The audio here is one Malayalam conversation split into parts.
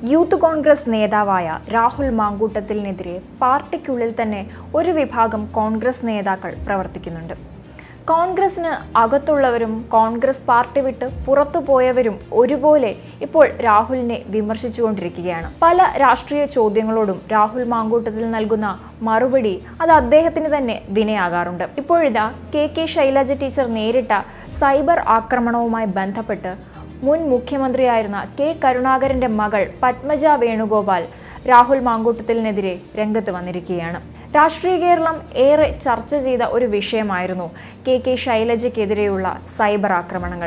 യൂത്ത് കോൺഗ്രസ് നേതാവായ രാഹുൽ മാങ്കൂട്ടത്തിലിനെതിരെ പാർട്ടിക്കുള്ളിൽ തന്നെ ഒരു വിഭാഗം കോൺഗ്രസ് നേതാക്കൾ പ്രവർത്തിക്കുന്നുണ്ട്. കോൺഗ്രസിന് അകത്തുള്ളവരും കോൺഗ്രസ് പാർട്ടി വിട്ട് പുറത്തുപോയവരും ഒരുപോലെ ഇപ്പോൾ രാഹുലിനെ വിമർശിച്ചുകൊണ്ടിരിക്കുകയാണ്. പല രാഷ്ട്രീയ ചോദ്യങ്ങളോടും രാഹുൽ മാങ്കൂട്ടത്തിൽ നൽകുന്ന മറുപടി അത് അദ്ദേഹത്തിന് തന്നെ വിനയാകാറുണ്ട്. ഇപ്പോഴിതാ കെ ശൈലജ ടീച്ചർ നേരിട്ട സൈബർ ആക്രമണവുമായി ബന്ധപ്പെട്ട് മുൻ മുഖ്യമന്ത്രിയായിരുന്ന കെ കരുണാകരന്റെ മകൾ പത്മജ വേണുഗോപാൽ രാഹുൽ മാങ്കൂട്ടത്തിലിനെതിരെ രംഗത്ത് വന്നിരിക്കുകയാണ്. രാഷ്ട്രീയ കേരളം ഏറെ ചർച്ച ചെയ്ത ഒരു വിഷയമായിരുന്നു കെ ശൈലജയ്ക്കെതിരെയുള്ള സൈബർ ആക്രമണങ്ങൾ.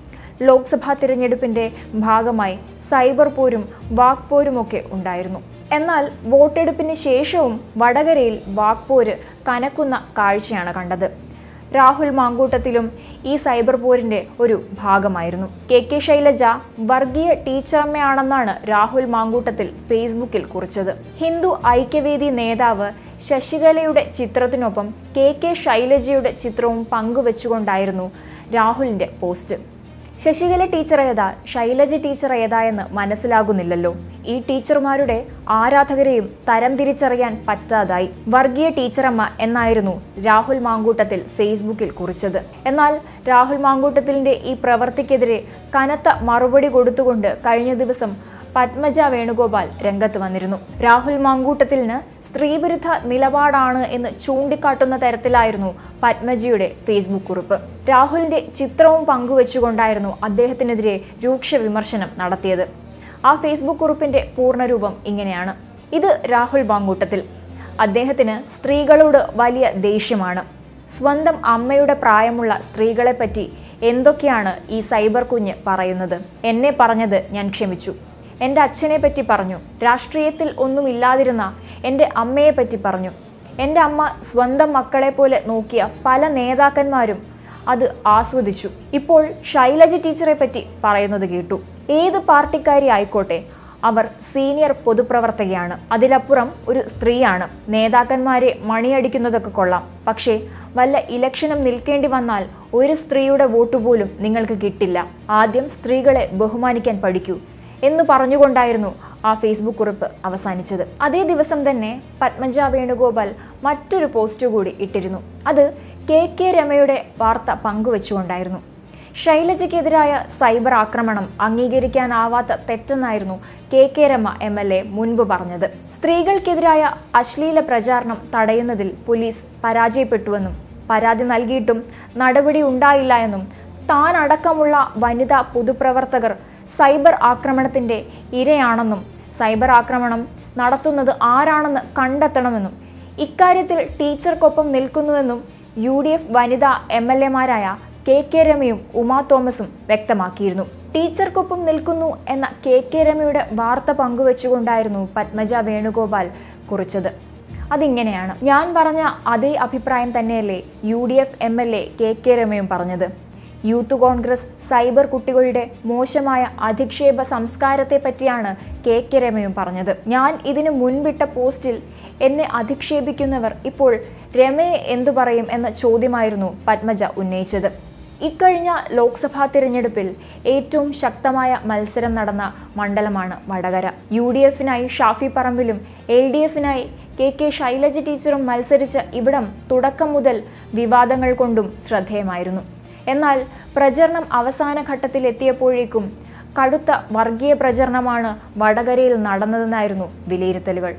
ലോക്സഭാ തിരഞ്ഞെടുപ്പിന്റെ ഭാഗമായി സൈബർ പോരും വാക്പോരുമൊക്കെ ഉണ്ടായിരുന്നു. എന്നാൽ വോട്ടെടുപ്പിന് ശേഷവും വടകരയിൽ വാക്പോര് കനക്കുന്ന കാഴ്ചയാണ് കണ്ടത്. രാഹുൽ മാങ്കൂട്ടത്തിലും ഈ സൈബർ പോരിന്റെ ഒരു ഭാഗമായിരുന്നു. കെ ശൈലജ വർഗീയ ടീച്ചറമ്മയാണെന്നാണ് രാഹുൽ മാങ്കൂട്ടത്തിൽ ഫേസ്ബുക്കിൽ കുറിച്ചത്. ഹിന്ദു ഐക്യവേദി നേതാവ് ശശികലയുടെ ചിത്രത്തിനൊപ്പം കെ ശൈലജയുടെ ചിത്രവും പങ്കുവെച്ചുകൊണ്ടായിരുന്നു രാഹുലിന്റെ പോസ്റ്റ്. ശശികല ടീച്ചർ ഏതാ, ശൈലജ ടീച്ചർ ഏതാ എന്ന് മനസ്സിലാകുന്നില്ലല്ലോ. ഈ ടീച്ചർമാരുടെ ആരാധകരെയും തരം തിരിച്ചറിയാൻ പറ്റാതായി. വർഗീയ ടീച്ചറമ്മ എന്നായിരുന്നു രാഹുൽ മാങ്കൂട്ടത്തിൽ ഫേസ്ബുക്കിൽ കുറിച്ചത്. എന്നാൽ രാഹുൽ മാങ്കൂട്ടത്തിലിന്റെ ഈ പ്രവൃത്തിക്കെതിരെ കനത്ത മറുപടി കൊടുത്തുകൊണ്ട് കഴിഞ്ഞ ദിവസം പത്മജ വേണുഗോപാൽ രംഗത്ത് വന്നിരുന്നു. രാഹുൽ മാങ്കൂട്ടത്തിലിന് സ്ത്രീവിരുദ്ധ നിലപാടാണ് എന്ന് ചൂണ്ടിക്കാട്ടുന്ന തരത്തിലായിരുന്നു പത്മജിയുടെ ഫേസ്ബുക്ക് കുറിപ്പ്. രാഹുലിന്റെ ചിത്രവും പങ്കുവെച്ചുകൊണ്ടായിരുന്നു അദ്ദേഹത്തിനെതിരെ രൂക്ഷ വിമർശനം നടത്തിയത്. ആ ഫേസ്ബുക്ക് കുറിപ്പിന്റെ പൂർണ്ണരൂപം ഇങ്ങനെയാണ്: ഇത് രാഹുൽ മാങ്കൂട്ടത്തിൽ. അദ്ദേഹത്തിന് സ്ത്രീകളോട് വലിയ ദേഷ്യമാണ്. സ്വന്തം അമ്മയുടെ പ്രായമുള്ള സ്ത്രീകളെപ്പറ്റി എന്തൊക്കെയാണ് ഈ സൈബർ കുഞ്ഞ് പറയുന്നത്? എന്നെ പറഞ്ഞത് ഞാൻ ക്ഷമിച്ചു. എൻ്റെ അച്ഛനെ പറ്റി പറഞ്ഞു. രാഷ്ട്രീയത്തിൽ ഒന്നുമില്ലാതിരുന്ന എൻ്റെ അമ്മയെ പറ്റി പറഞ്ഞു. എൻ്റെ അമ്മ സ്വന്തം മക്കളെ പോലെ നോക്കിയ പല നേതാക്കന്മാരും അത് ആസ്വദിച്ചു. ഇപ്പോൾ ശൈലജ ടീച്ചറെ പറ്റി പറയുന്നത് കേട്ടു. ഏത് പാർട്ടിക്കാരി ആയിക്കോട്ടെ, അവർ സീനിയർ പൊതുപ്രവർത്തകയാണ്. അതിലപ്പുറം ഒരു സ്ത്രീയാണ്. നേതാക്കന്മാരെ മണിയടിക്കുന്നതൊക്കെ കൊള്ളാം, പക്ഷേ വല്ല ഇലക്ഷനും നിൽക്കേണ്ടി വന്നാൽ ഒരു സ്ത്രീയുടെ വോട്ട് പോലും നിങ്ങൾക്ക് കിട്ടില്ല. ആദ്യം സ്ത്രീകളെ ബഹുമാനിക്കാൻ പഠിക്കൂ എന്ന് പറഞ്ഞുകൊണ്ടായിരുന്നു ആ ഫേസ്ബുക്ക് കുറിപ്പ് അവസാനിച്ചത്. അതേ ദിവസം തന്നെ പത്മജ വേണുഗോപാൽ മറ്റൊരു പോസ്റ്റ് കൂടി ഇട്ടിരുന്നു. അത് കെ രമയുടെ വാർത്ത പങ്കുവെച്ചുകൊണ്ടായിരുന്നു. ശൈലജയ്ക്കെതിരായ സൈബർ ആക്രമണം അംഗീകരിക്കാനാവാത്ത തെറ്റെന്നായിരുന്നു കെ രമ MLA മുൻപ് പറഞ്ഞത്. സ്ത്രീകൾക്കെതിരായ അശ്ലീല പ്രചാരണം തടയുന്നതിൽ പോലീസ് പരാജയപ്പെട്ടുവെന്നും പരാതി നൽകിയിട്ടും നടപടി ഉണ്ടായില്ല എന്നും താൻ അടക്കമുള്ള വനിതാ പൊതുപ്രവർത്തകർ സൈബർ ആക്രമണത്തിന്റെ ഇരയാണെന്നും രൈബർ ആക്രമണം നടത്തുന്നത് ആരാണെന്ന് കണ്ടെത്തണമെന്നും ഇക്കാര്യത്തിൽ ടീച്ചർക്കൊപ്പം നിൽക്കുന്നുവെന്നും UDF വനിതാ MLAമാരായ കെ രമയും ഉമാ തോമസും വ്യക്തമാക്കിയിരുന്നു. ടീച്ചർക്കൊപ്പം നിൽക്കുന്നു എന്ന കെ രമയുടെ വാർത്ത പങ്കുവെച്ചുകൊണ്ടായിരുന്നു പത്മജ വേണുഗോപാൽ കുറിച്ചത്. അതിങ്ങനെയാണ്: ഞാൻ പറഞ്ഞ അതേ അഭിപ്രായം തന്നെയല്ലേ UDF MLA കെ രമയും പറഞ്ഞത്. യൂത്ത് കോൺഗ്രസ് സൈബർ കുട്ടികളുടെ മോശമായ അധിക്ഷേപ സംസ്കാരത്തെ പറ്റിയാണ് കെ രമയും പറഞ്ഞത്. ഞാൻ ഇതിനു മുൻപിട്ട പോസ്റ്റിൽ എന്നെ അധിക്ഷേപിക്കുന്നവർ ഇപ്പോൾ രമയെ എന്തു പറയും എന്ന ചോദ്യമായിരുന്നു പത്മജ ഉന്നയിച്ചത്. ഇക്കഴിഞ്ഞ ലോക്സഭാ തിരഞ്ഞെടുപ്പിൽ ഏറ്റവും ശക്തമായ മത്സരം നടന്ന മണ്ഡലമാണ് വടകര. UDFനായി ഷാഫി പറമ്പിലും LDFനായി കെ ശൈലജ ടീച്ചറും മത്സരിച്ച ഇവിടം തുടക്കം മുതൽ വിവാദങ്ങൾ കൊണ്ടും ശ്രദ്ധേയമായിരുന്നു. എന്നാൽ പ്രചരണം അവസാന ഘട്ടത്തിലെത്തിയപ്പോഴേക്കും കടുത്ത വർഗീയ പ്രചരണമാണ് വടകരയിൽ നടന്നതെന്നായിരുന്നു വിലയിരുത്തലുകൾ.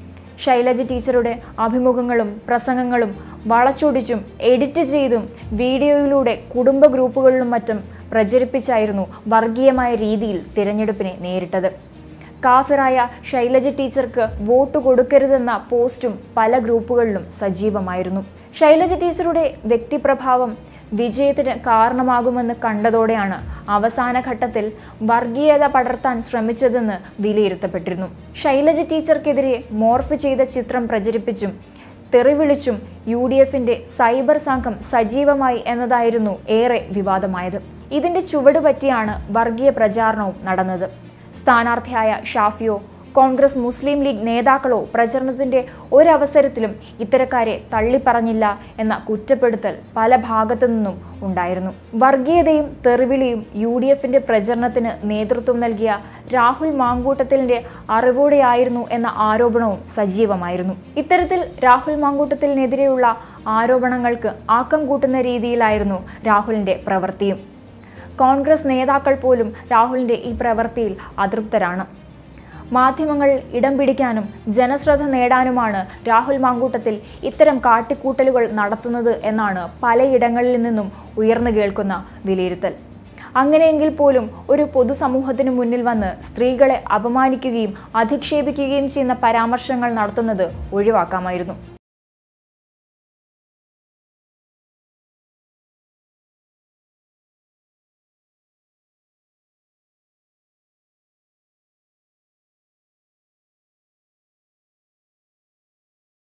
ശൈലജ ടീച്ചറുടെ അഭിമുഖങ്ങളും പ്രസംഗങ്ങളും വളച്ചൊടിച്ചും എഡിറ്റ് ചെയ്തും വീഡിയോയിലൂടെ കുടുംബ ഗ്രൂപ്പുകളിലും മറ്റും പ്രചരിപ്പിച്ചായിരുന്നു വർഗീയമായ രീതിയിൽ തിരഞ്ഞെടുപ്പിനെ നേരിട്ടത്. കാഫിറായ ശൈലജ ടീച്ചർക്ക് വോട്ട് കൊടുക്കരുതെന്ന പോസ്റ്റും പല ഗ്രൂപ്പുകളിലും സജീവമായിരുന്നു. ശൈലജ ടീച്ചറുടെ വ്യക്തിപ്രഭാവം വിജയത്തിന് കാരണമാകുമെന്ന് കണ്ടതോടെയാണ് അവസാന ഘട്ടത്തിൽ വർഗീയത പടർത്താൻ ശ്രമിച്ചതെന്ന് വിലയിരുത്തപ്പെട്ടിരുന്നു. ശൈലജ ടീച്ചർക്കെതിരെ മോർഫ് ചെയ്ത ചിത്രം പ്രചരിപ്പിച്ചും തെറിവിളിച്ചും UDFന്റെ സൈബർ സംഘം സജീവമായി എന്നതായിരുന്നു ഏറെ വിവാദമായത്. ഇതിന്റെ ചുവട് പറ്റിയാണ് വർഗീയ പ്രചാരണവും നടന്നത്. സ്ഥാനാർത്ഥിയായ ഷാഫിയോ കോൺഗ്രസ് മുസ്ലിം ലീഗ് നേതാക്കളോ പ്രചരണത്തിന്റെ ഒരവസരത്തിലും ഇത്തരക്കാരെ തള്ളിപ്പറഞ്ഞില്ല എന്ന കുറ്റപ്പെടുത്തൽ പല ഭാഗത്തു നിന്നും ഉണ്ടായിരുന്നു. വർഗീയതയും തെറിവിളിയും UDFന്റെ പ്രചരണത്തിന് നേതൃത്വം നൽകിയ രാഹുൽ മാങ്കൂട്ടത്തിലിന്റെ അറിവോടെയായിരുന്നു എന്ന ആരോപണവും സജീവമായിരുന്നു. ഇത്തരത്തിൽ രാഹുൽ മാങ്കൂട്ടത്തിലിനെതിരെയുള്ള ആരോപണങ്ങൾക്ക് ആക്കം കൂട്ടുന്ന രീതിയിലായിരുന്നു രാഹുലിന്റെ പ്രവൃത്തിയും. കോൺഗ്രസ് നേതാക്കൾ പോലും രാഹുലിന്റെ ഈ പ്രവൃത്തിയിൽ അതൃപ്തരാണ്. മാധ്യമങ്ങൾ ഇടം പിടിക്കാനും ജനശ്രദ്ധ നേടാനുമാണ് രാഹുൽ മാങ്കൂട്ടത്തിൽ ഇത്തരം കാട്ടിക്കൂട്ടലുകൾ നടത്തുന്നത് എന്നാണ് പലയിടങ്ങളിൽ നിന്നും ഉയർന്നു കേൾക്കുന്ന വിലയിരുത്തൽ. അങ്ങനെയെങ്കിൽ പോലും ഒരു പൊതുസമൂഹത്തിന് മുന്നിൽ വന്ന് സ്ത്രീകളെ അപമാനിക്കുകയും അധിക്ഷേപിക്കുകയും ചെയ്യുന്ന പരാമർശങ്ങൾ നടത്തുന്നത് ഒഴിവാക്കാമായിരുന്നു.